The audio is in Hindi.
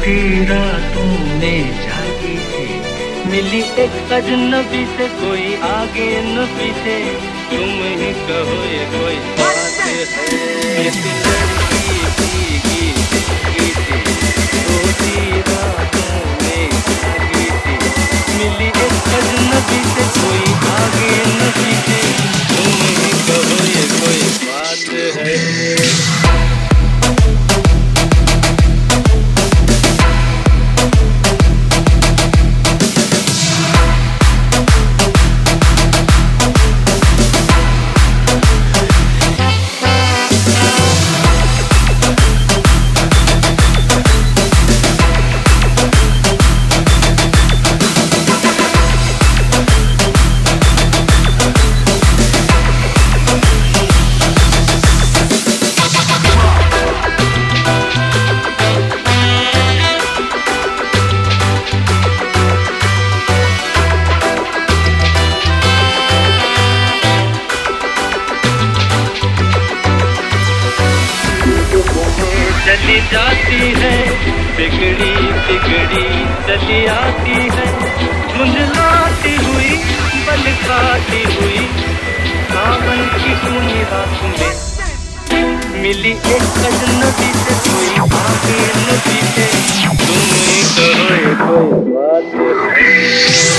रूठी रातों में जागी थी, मिली एक अजनबी से, कोई आगे न पीछे, तुम ही कहो ये कोई बात है। ये लड़की भीगी भीगी थी, रूठी रातों में जागी थी, मिली एक अजनबी से, कोई आगे न पीछे, तुम ही कहो ये कोई बात है। चली जाती है, बिगड़ी बिगड़ी चली आती है, झुंझलाती हुई बल खाती हुई, सावन की पूनी रात में मिली एक अजनबी से, कोई आगे न पीछे, तुम ही कहो ये कोई बात है।